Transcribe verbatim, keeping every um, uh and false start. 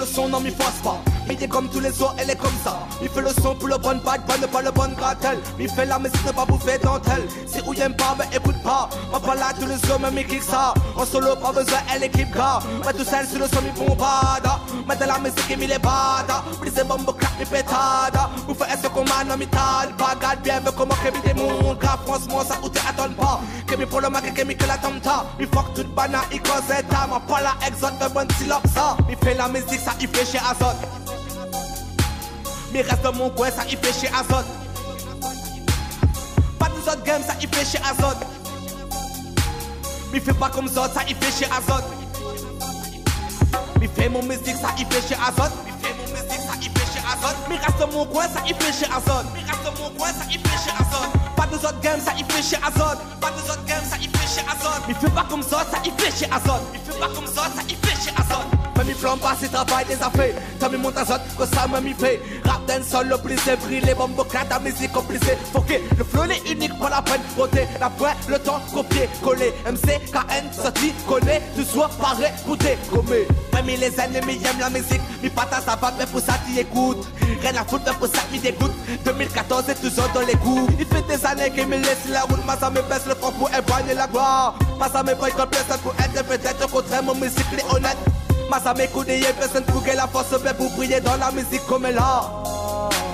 le son, non m'y force pas. Il est comme tous les autres, elle est comme ça. Il fait le son pour le bon bad boy, pas le bon gratel. Il fait la musique, ne pas bouffer dentelle. Si ou y'aime pas, mais écoute pas. On pas là tous les jours, mais il kick ça. En solo, pas besoin, elle équipe gars. Mais tout seul sur le son, il bombade. Mais de la musique, il est bada. Brise bombe, clap, il pétade. Vous faites ce qu'on m'a nommé tal. Pas garde bien, veut comment qu'il des mondes. Car franchement, ça ou t'attends pas. Que mi pour le mac, que mi que la tomta. Il fuck toute banane, il cause état. Mais pas la exote de bonne syllabe, ça. Il fait la musique, ça, il fait chez Azot. Mais reste dans mon coin, ça y fait chez Azot. Pas de autres games, ça y fait chez Azot. Mais fait pas comme ça, ça y fait chez Azot. Mais fait mon musique, ça y fait chez Azot. Mais fait mon musique, ça y fait chez Azot. Mais reste dans mon coin, ça y fait chez Azot. Mais reste dans mon coin, ça y fait chez Azot. Pas de autres games, ça y fait chez Azot. Pas de autres games, ça y fait chez Azot. Mais fait pas comme ça, ça y fait chez Azot. Mais fait pas comme ça, ça y fait chez Azot. Mais mi flambe pas, c'est travail des affaires. T'as mis mon azot, que ça me m'y fait. Rap d'un sol, le plus brille, les bombes claques, la musique compliquée. Faut que le flow est unique, pas la peine. Roter, la pointe, le temps, copier, coller. M C, K N, sorti, connaît, tout soit paré, goûter, commet. Même les ennemis aiment la musique, mi pata ça va, mais pour ça t'y écoutes. Rien à foutre, mais pour ça m'y dégoûte. deux mille quatorze et toujours dans les coups. Il fait des années qu'il me laisse la route, mais ça me baisse le front pour éloigner la gloire. Mais ça me paye comme personne pour être peut-être contraire, mon musique est honnête. Mas à mes coups de personne pour que la force pour briller dans la musique comme elle a.